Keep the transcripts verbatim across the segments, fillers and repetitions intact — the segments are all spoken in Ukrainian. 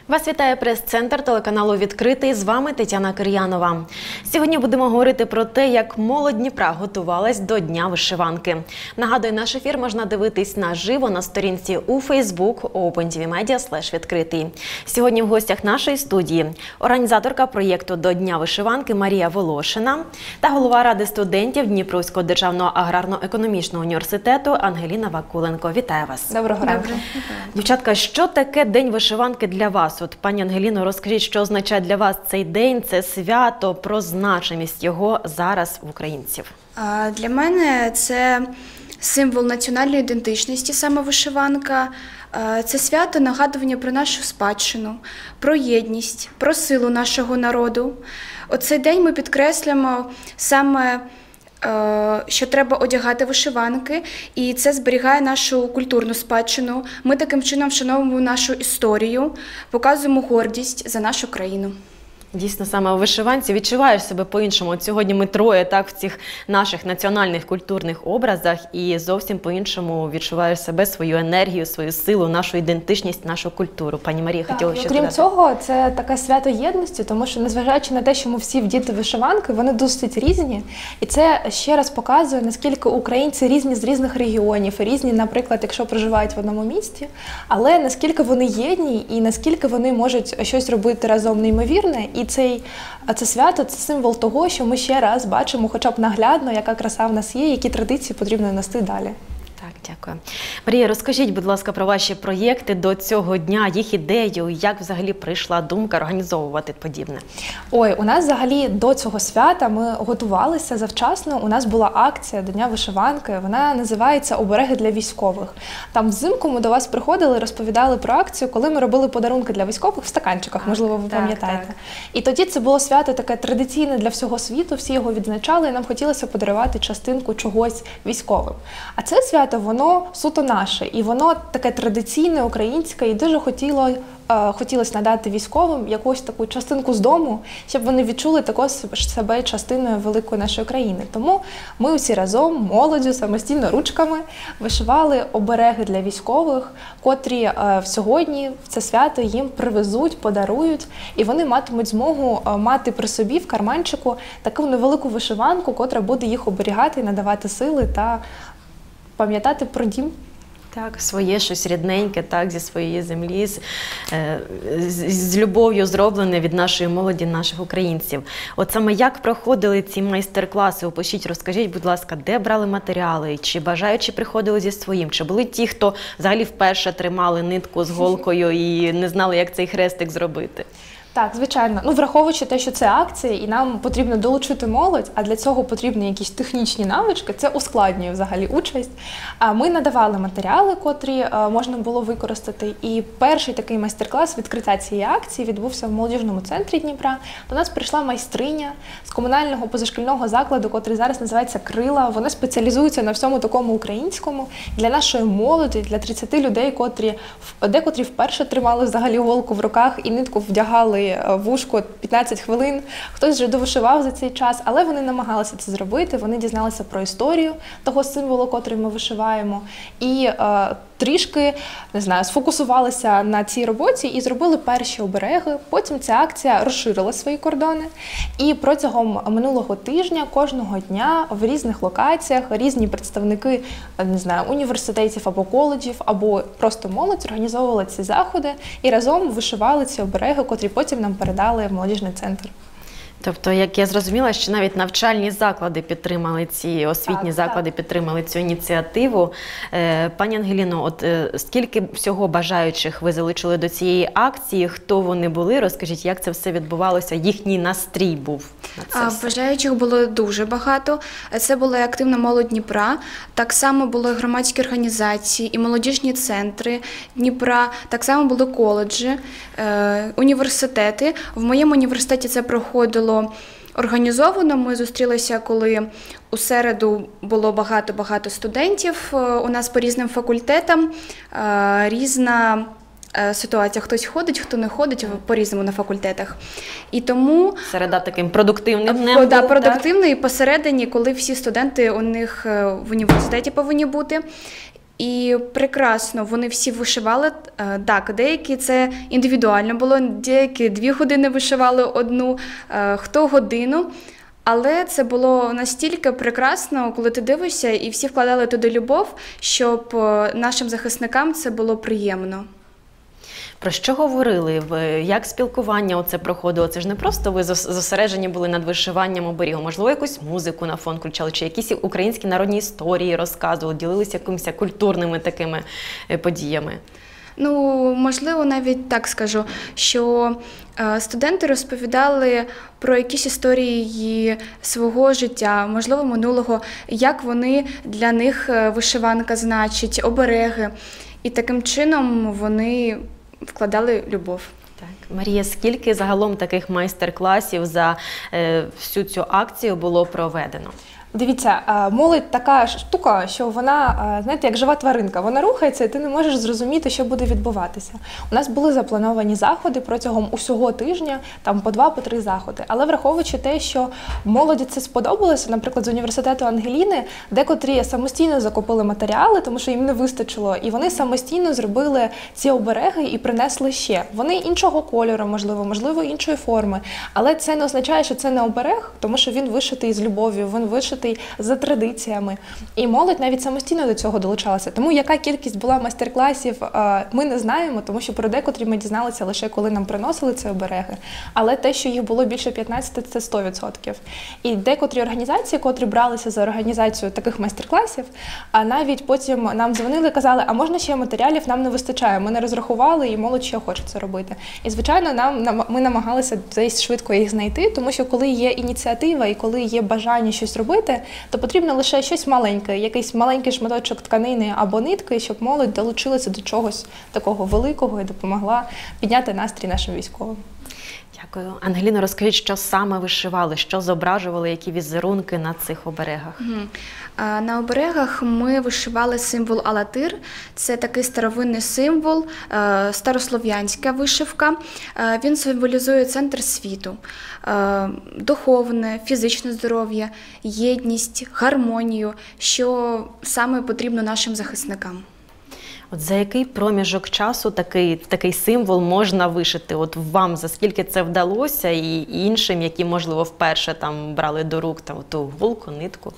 Вас вітає прес-центр телеканалу «Відкритий». З вами Тетяна Кир'янова. Сьогодні будемо говорити про те, як молодь Дніпра готувалась до Дня вишиванки. Нагадую, наш ефір можна дивитись наживо на сторінці у Facebook OpenTVMedia слеш відкритий. Сьогодні в гостях нашої студії організаторка проєкту «До Дня вишиванки» Марія Волошина та голова Ради студентів Дніпровського державного аграрно-економічного університету Ангеліна Вакуленко. Вітаю вас. Доброго ранку. Дівчатка, що таке День вишиванки для вас? От, пані Ангеліно, розкажіть, що означає для вас цей день, це свято, про значимість його зараз в українців. Для мене це символ національної ідентичності, саме вишиванка. Це свято нагадування про нашу спадщину, про єдність, про силу нашого народу. Оцей день ми підкреслюємо саме, що треба одягати вишиванки, і це зберігає нашу культурну спадщину. Ми таким чином вшановуємо нашу історію, показуємо гордість за нашу країну. Дійсно, саме у вишиванці відчуваєш себе по-іншому. От сьогодні ми троє так в цих наших національних культурних образах і зовсім по-іншому відчуваєш себе, свою енергію, свою силу, нашу ідентичність, нашу культуру. Пані Марія, хотіла ще Крім додати. цього, це таке свято єдності, тому що, незважаючи на те, що ми всі вдіти вишиванки, вони досить різні. І це ще раз показує, наскільки українці різні з різних регіонів, різні, наприклад, якщо проживають в одному місті, але наскільки вони єдні і наскільки вони можуть щось робити разом неймовірне. І цей, це свято – це символ того, що ми ще раз бачимо хоча б наглядно, яка краса в нас є, які традиції потрібно нести далі. Так, дякую. Марія, розкажіть, будь ласка, про ваші проєкти до цього дня, їх ідею, як взагалі прийшла думка організовувати подібне? Ой, у нас взагалі до цього свята ми готувалися завчасно. У нас була акція до Дня вишиванки, вона називається «Обереги для військових». Там взимку ми до вас приходили, розповідали про акцію, коли ми робили подарунки для військових в стаканчиках, можливо, ви пам'ятаєте. І тоді це було свято таке традиційне для всього світу, всі його відзначали, і нам хотілося подарувати частинку чогось військовим. А це свято, воно суто наше, і воно таке традиційне, українське, і дуже хотіло, е, хотілося надати військовим якусь таку частинку з дому, щоб вони відчули також себе частиною великої нашої країни. Тому ми усі разом, молоддю, самостійно ручками вишивали обереги для військових, котрі е, сьогодні в це свято їм привезуть, подарують, і вони матимуть змогу е, мати при собі в карманчику таку невелику вишиванку, котра буде їх оберігати і надавати сили та пам'ятати про дім. Так, своє щось рідненьке, так, зі своєї землі, з, з, з любов'ю зроблене від нашої молоді, наших українців. От саме як проходили ці майстер-класи? Опишіть, розкажіть, будь ласка, де брали матеріали, чи бажаючі приходили зі своїм, чи були ті, хто взагалі вперше тримали нитку з голкою і не знали, як цей хрестик зробити? Так, звичайно. Ну, враховуючи те, що це акція, і нам потрібно долучити молодь, а для цього потрібні якісь технічні навички, це ускладнює взагалі участь. А ми надавали матеріали, котрі можна було використати. І перший такий майстер-клас відкриття цієї акції відбувся в молодіжному центрі Дніпра. До нас прийшла майстриня з комунального позашкільного закладу, котрий зараз називається «Крила». Вони спеціалізуються на всьому такому українському. Для нашої молоді, для тридцяти людей, котрі, декотрі вперше тримали взагалі голку в руках і нитку вдягали в ушко п'ятнадцять хвилин, хтось вже довишивав за цей час, але вони намагалися це зробити, вони дізналися про історію того символу, котрий ми вишиваємо, і е, трішки, не знаю, сфокусувалися на цій роботі і зробили перші обереги. Потім ця акція розширила свої кордони, і протягом минулого тижня кожного дня в різних локаціях різні представники, не знаю, університетів або коледжів, або просто молодь організовували ці заходи і разом вишивали ці обереги, котрі потім нам передали в молодіжний центр. Тобто, як я зрозуміла, що навіть навчальні заклади підтримали ці, освітні так, заклади так. підтримали цю ініціативу. Е, пані Ангеліно, от е, скільки всього бажаючих ви залучили до цієї акції, хто вони були? Розкажіть, як це все відбувалося, їхній настрій був на це а, все? Бажаючих було дуже багато. Це була і активна молодь Дніпра, так само були громадські організації, і молодіжні центри Дніпра, так само були коледжі, е, університети. В моєму університеті це проходило організовано. Ми зустрілися, коли у середу було багато-багато студентів. У нас по різним факультетам різна ситуація. Хтось ходить, хто не ходить, по-різному на факультетах. І тому... Середа таким продуктивним днем. Да, продуктивний, і посередині, коли всі студенти у них в університеті повинні бути. І прекрасно вони всі вишивали. Е, Так, деякі це індивідуально було, деякі дві години вишивали одну, е, хто годину. Але це було настільки прекрасно, коли ти дивишся, і всі вкладали туди любов, щоб е, нашим захисникам це було приємно. Про що говорили ви? Як спілкування оце проходило? Це ж не просто ви зос- зосереджені були над вишиванням оберігу. Можливо, якусь музику на фон включали, чи якісь українські народні історії розказували, ділилися якимись культурними такими е, подіями? Ну, можливо, навіть так скажу, що е, студенти розповідали про якісь історії свого життя, можливо, минулого, як вони для них е, вишиванка значить, обереги. І таким чином вони вкладали любов. Так, Марія, скільки загалом таких майстер-класів за е, всю цю акцію було проведено? Дивіться, е, молодь така штука, що вона, е, знаєте, як жива тваринка, вона рухається, і ти не можеш зрозуміти, що буде відбуватися. У нас були заплановані заходи протягом усього тижня, там по два, по три заходи. Але враховуючи те, що молоді це сподобалося, наприклад, з університету Ангеліни, декотрі самостійно закупили матеріали, тому що їм не вистачило, і вони самостійно зробили ці обереги і принесли ще. Вони іншого кольору, можливо, можливо, іншої форми. Але це не означає, що це не оберег, тому що він вишитий з любов'ю, він вишитий за традиціями. І молодь навіть самостійно до цього долучалася. Тому яка кількість була майстер-класів, ми не знаємо, тому що про декотрі ми дізналися лише коли нам приносили ці обереги. Але те, що їх було більше п'ятнадцяти, це сто відсотків. І декотрі організації, котрі бралися за організацію таких майстер-класів, а навіть потім нам дзвонили і казали, а можна ще матеріалів, нам не вистачає, ми не розрахували, і молодь ще хоче це робити. І, звичайно, нам, ми намагалися десь швидко їх знайти, тому що коли є ініціатива і коли є бажання щось робити, то потрібно лише щось маленьке, якийсь маленький шматочок тканини або нитки, щоб молодь долучилася до чогось такого великого і допомогла підняти настрій нашим військовим. Дякую. Ангеліно, розкажіть, що саме вишивали, що зображували, які візерунки на цих оберегах? Угу. А, на оберегах ми вишивали символ Алатир. Це такий старовинний символ, е, старослов'янська вишивка. Е, він символізує центр світу, е, духовне, фізичне здоров'я, єдність, гармонію, що саме потрібно нашим захисникам. От за який проміжок часу такий, такий символ можна вишити? От вам за скільки це вдалося і іншим, які, можливо, вперше там брали до рук там, ту голку, нитку?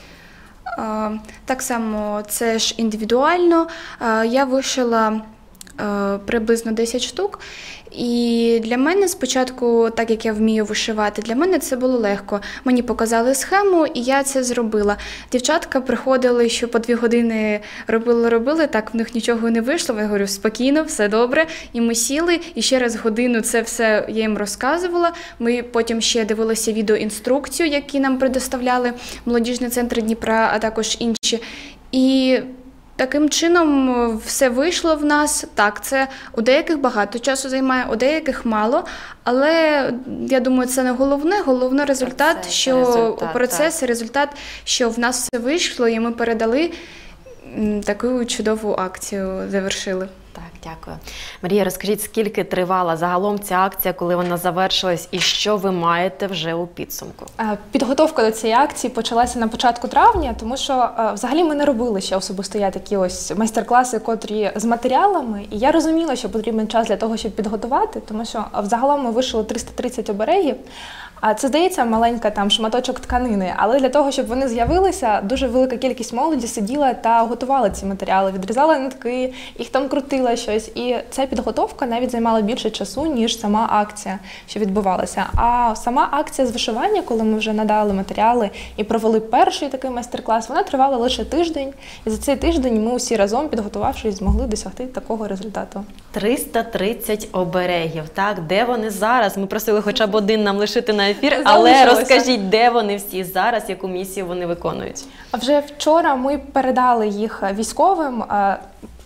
Е, так само це ж індивідуально. Е, я вишила е, приблизно десять штук. І для мене спочатку, так як я вмію вишивати, для мене це було легко. Мені показали схему, і я це зробила. Дівчатка приходили, що по дві години робили-робили, так в них нічого не вийшло. Я говорю, спокійно, все добре. І ми сіли, і ще раз годину це все я їм розказувала. Ми потім ще дивилися відеоінструкцію, які нам предоставляли молодіжний центр Дніпра, а також інші. І таким чином все вийшло в нас. Так, це у деяких багато часу займає, у деяких мало, але я думаю, це не головне. Головне результат, процес, що результат, процес, результат, що в нас все вийшло, і ми передали м, таку чудову акцію, завершили. Так, дякую. Марія, розкажіть, скільки тривала загалом ця акція, коли вона завершилась, і що ви маєте вже у підсумку? Підготовка до цієї акції почалася на початку травня, тому що взагалі ми не робили ще особисто я такі ось майстер-класи, котрі з матеріалами, і я розуміла, що потрібен час для того, щоб підготувати, тому що взагалом ми вишили триста тридцять оберегів, а це, здається, маленька там шматочок тканини, але для того, щоб вони з'явилися, дуже велика кількість молоді сиділа та готувала ці матеріали, відрізала нитки, їх там крутила щось. І ця підготовка навіть займала більше часу, ніж сама акція, що відбувалася. А сама акція з вишивання, коли ми вже надали матеріали і провели перший такий майстер-клас, вона тривала лише тиждень. І за цей тиждень ми усі разом, підготувавшись, змогли досягти такого результату. триста тридцять оберегів, так? Де вони зараз? Ми просили хоча б один нам лишити на ефір, але розкажіть, де вони всі зараз, яку місію вони виконують? А вже вчора ми передали їх військовим.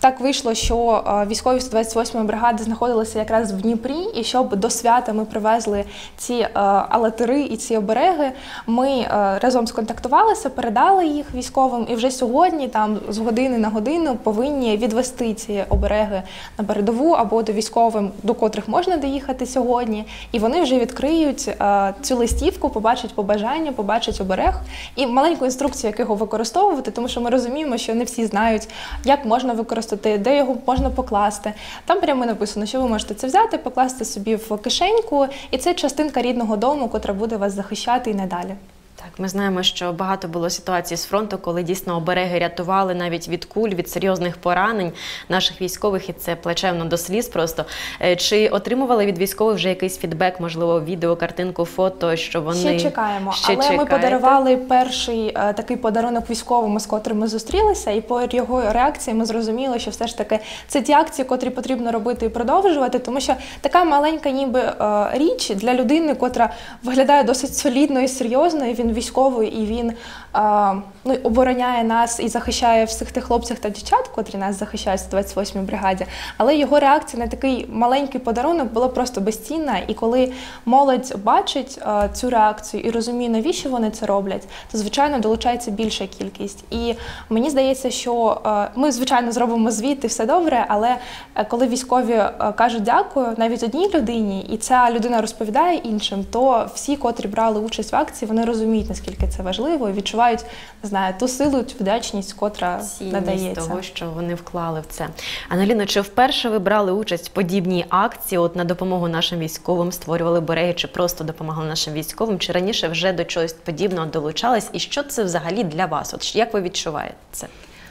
так вийшло, що е, військові сто двадцять восьмої бригади знаходилися якраз в Дніпрі, і щоб до свята ми привезли ці е, алатири і ці обереги, ми е, разом сконтактувалися, передали їх військовим, і вже сьогодні, там з години на годину, повинні відвести ці обереги на передову або до військовим, до котрих можна доїхати сьогодні, і вони вже відкриють е, цю листівку, побачать побажання, побачать оберег і маленьку інструкцію, як його використовувати, тому що ми розуміємо, що не всі знають, як можна використати, де його можна покласти. Там прямо написано, що ви можете це взяти, покласти собі в кишеньку, і це частинка рідного дому, котра буде вас захищати і надалі. Так, ми знаємо, що багато було ситуацій з фронту, коли дійсно обереги рятували навіть від куль, від серйозних поранень наших військових, і це плачевно до сліз просто. Чи отримували від військових вже якийсь фідбек, можливо, відео, картинку, фото, що вони... Ще чекаємо, Ще але чекаєте? Ми подарували перший е, такий подарунок військовому, з котрим ми зустрілися, і по його реакції ми зрозуміли, що все ж таки це ті акції, котрі потрібно робити і продовжувати, тому що така маленька ніби е, річ для людини, котра виглядає досить солідно і серйозно, і він військовий, і він а, ну, обороняє нас і захищає всіх тих хлопців та дівчат, котрі нас захищають в сто двадцять восьмій бригаді. Але його реакція на такий маленький подарунок була просто безцінна. І коли молодь бачить а, цю реакцію і розуміє, навіщо вони це роблять, то, звичайно, долучається більша кількість. І мені здається, що а, ми, звичайно, зробимо звіт і все добре, але а, коли військові а, кажуть дякую навіть одній людині, і ця людина розповідає іншим, то всі, котрі брали участь в акції, вони розуміють, наскільки це важливо, і відчувають, не знаю, ту силу, ту вдячність, котра Цінність надається. того, що вони вклали в це. Аналіно, чи вперше ви брали участь в подібній акції, от на допомогу нашим військовим, створювали береги, чи просто допомагали нашим військовим, чи раніше вже до чогось подібного долучались? І що це взагалі для вас? От як ви відчуваєте це?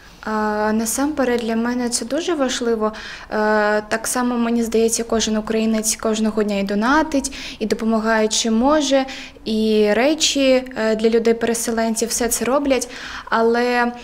Насамперед для мене це дуже важливо. Так само, мені здається, кожен українець кожного дня і донатить, і допомагає, чи може, і речі для людей-переселенців, все це роблять, але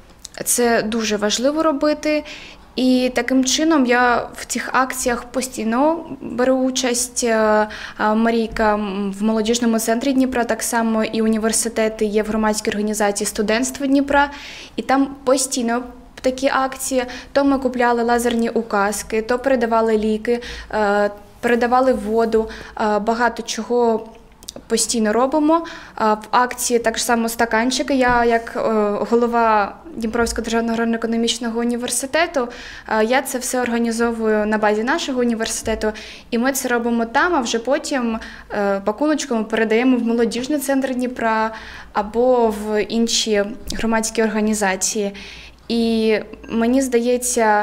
це дуже важливо робити. І таким чином я в цих акціях постійно беру участь. Марійка в молодіжному центрі Дніпра, так само і університети є в громадській організації студентства Дніпра. І там постійно такі акції. То ми купляли лазерні указки, то передавали ліки, передавали воду, багато чого постійно робимо. В акції так само стаканчики. Я, як голова Дніпровського державного аграрно-економічного університету, я це все організовую на базі нашого університету, і ми це робимо там, а вже потім пакуночками передаємо в молодіжний центр Дніпра або в інші громадські організації. І мені здається,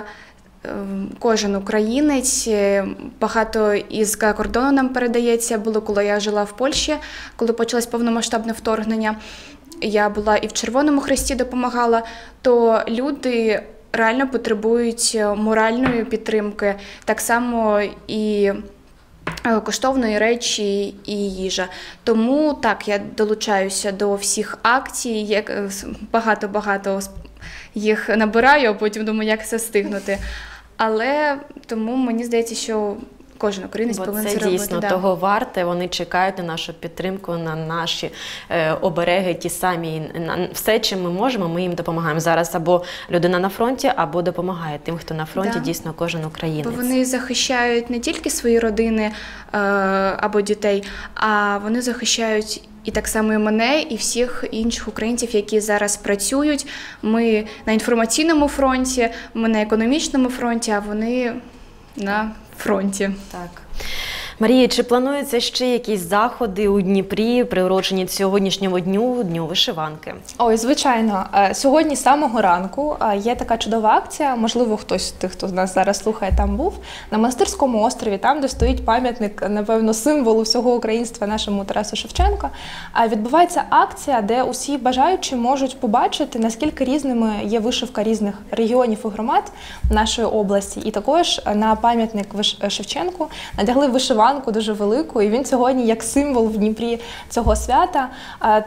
кожен українець, багато із кордону нам передається. Було, коли я жила в Польщі, коли почалось повномасштабне вторгнення, я була і в Червоному Хресті допомагала, то люди реально потребують моральної підтримки, так само і коштовної речі і їжа. Тому так, я долучаюся до всіх акцій, як багато-багато їх набираю, а потім думаю, як це встигнути. Але тому мені здається, що кожен українець повинен це робити. Це дійсно да. того варте, вони чекають на нашу підтримку, на наші е, обереги, ті самі. На все, чим ми можемо, ми їм допомагаємо. Зараз або людина на фронті, або допомагає тим, хто на фронті, да. Дійсно кожен українець. Бо вони захищають не тільки свої родини е, або дітей, а вони захищають і так само і мене, і всіх інших українців, які зараз працюють. Ми на інформаційному фронті, ми на економічному фронті, а вони на фронті. Так. Марія, чи плануються ще якісь заходи у Дніпрі, приурочені сьогоднішньому дню, Дню вишиванки? Ой, звичайно. Сьогодні з самого ранку є така чудова акція, можливо, хтось з тих, хто нас зараз слухає, там був, на Монастирському острові, там, де стоїть пам'ятник, напевно, символу всього українства нашому Тарасу Шевченку. Відбувається акція, де усі бажаючі можуть побачити, наскільки різними є вишивка різних регіонів і громад нашої області. І також на пам'ятник Шевченку надягли вишиванку дуже велику, і він сьогодні як символ в Дніпрі цього свята.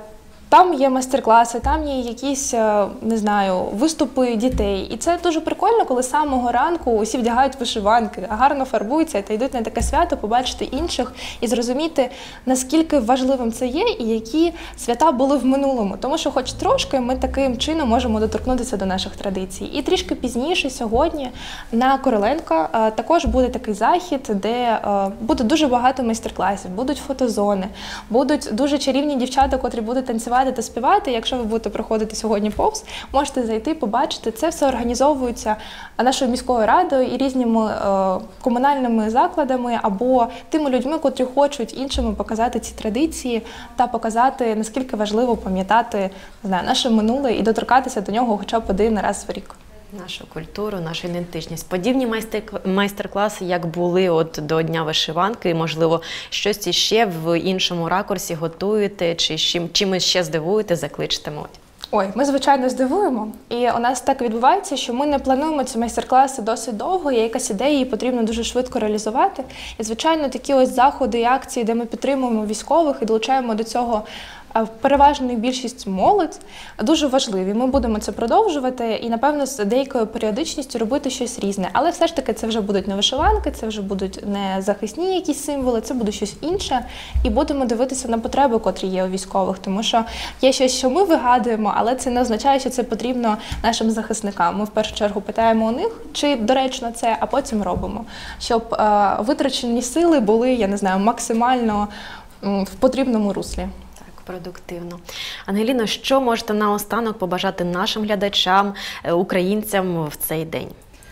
Там є майстер-класи, там є якісь, е, не знаю, виступи дітей. І це дуже прикольно, коли з самого ранку усі вдягають вишиванки, гарно фарбуються та йдуть на таке свято, побачити інших і зрозуміти, наскільки важливим це є і які свята були в минулому. Тому що хоч трошки ми таким чином можемо доторкнутися до наших традицій. І трішки пізніше сьогодні на Короленка е, також буде такий захід, де е, буде дуже багато майстер-класів, будуть фотозони, будуть дуже чарівні дівчата, котрі будуть танцювати та співати. Якщо ви будете проходити сьогодні повз, можете зайти, побачити. Це все організовується нашою міською радою і різними е, комунальними закладами або тими людьми, котрі хочуть іншими показати ці традиції та показати, наскільки важливо пам'ятати, не знаю, наше минуле і доторкатися до нього хоча б один раз в рік. Нашу культуру, нашу ідентичність. Подібні майстер- майстер-класи, як були от до Дня вишиванки, можливо, щось іще в іншому ракурсі готуєте, чи чим- чимось ще здивуєте, закличте молодь. Ой, ми, звичайно, здивуємо. І у нас так відбувається, що ми не плануємо ці майстер-класи досить довго, є якась ідея, її потрібно дуже швидко реалізувати. І, звичайно, такі ось заходи і акції, де ми підтримуємо військових і долучаємо до цього переважну більшість молодь, дуже важливі. Ми будемо це продовжувати і, напевно, з деякою періодичністю робити щось різне. Але все ж таки це вже будуть не вишиванки, це вже будуть не захисні якісь символи, це буде щось інше. І будемо дивитися на потреби, котрі є у військових. Тому що є щось, що ми вигадуємо, але це не означає, що це потрібно нашим захисникам. Ми в першу чергу питаємо у них, чи доречно це, а потім робимо. Щоб е, витрачені сили були, я не знаю, максимально м, в потрібному руслі. Продуктивно. Ангеліно, що можете наостанок побажати нашим глядачам, українцям в цей день?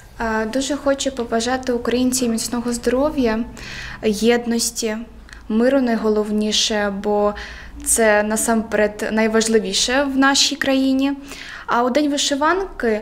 Дуже хочу побажати українцям міцного здоров'я, єдності, миру найголовніше, бо це насамперед найважливіше в нашій країні. А у День вишиванки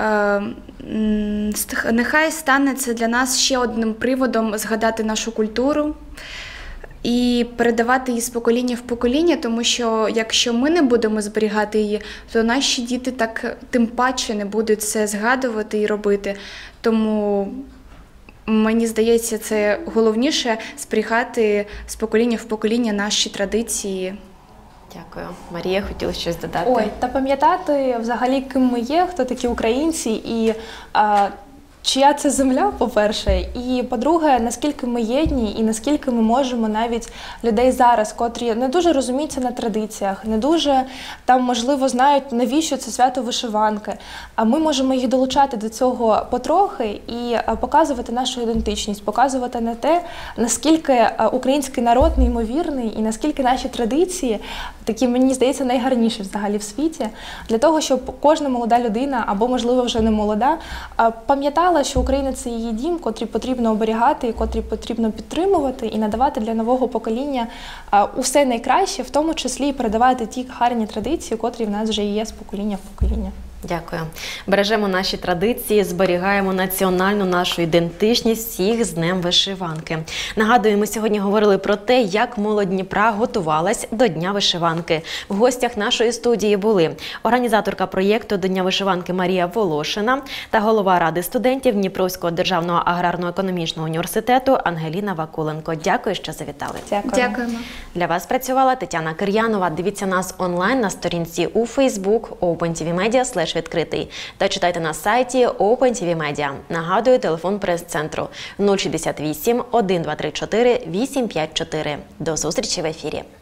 нехай стане це для нас ще одним приводом згадати нашу культуру і передавати її з покоління в покоління, тому що якщо ми не будемо зберігати її, то наші діти так тим паче не будуть це згадувати і робити. Тому мені здається, це головніше зберігати з покоління в покоління наші традиції. Дякую. Марія, хотіла щось додати? Ой, та пам'ятати взагалі, ким ми є, хто такі українці і а, чия це земля, по-перше, і, по-друге, наскільки ми єдні і наскільки ми можемо навіть людей зараз, котрі не дуже розуміються на традиціях, не дуже там, можливо, знають, навіщо це свято вишиванки, а ми можемо їх долучати до цього потрохи і показувати нашу ідентичність, показувати на те, наскільки український народ неймовірний і наскільки наші традиції такі, мені здається, найгарніші взагалі в світі, для того, щоб кожна молода людина, або, можливо, вже не молода, пам'ятала, що Україна – це її дім, котрий потрібно оберігати і котрий потрібно підтримувати і надавати для нового покоління усе найкраще, в тому числі і передавати ті гарні традиції, котрі в нас вже є з покоління в покоління. Дякую. Бережемо наші традиції, зберігаємо національну нашу ідентичність, всіх з Днем вишиванки. Нагадую, ми сьогодні говорили про те, як молодь Дніпра готувалась до Дня вишиванки. В гостях нашої студії були організаторка проєкту до Дня вишиванки Марія Волошина та голова Ради студентів Дніпровського державного аграрно-економічного університету Ангеліна Вакуленко. Дякую, що завітали. Дякую. Дякуємо. Для вас працювала Тетяна Кир'янова. Дивіться нас онлайн на сторінці у Facebook OpenTVMedia слеш відкритий та читайте на сайті OpenTVMedia. Нагадую, телефон прес-центру нуль шістдесят вісім, один два три чотири, вісім п'ять чотири. До зустрічі в ефірі.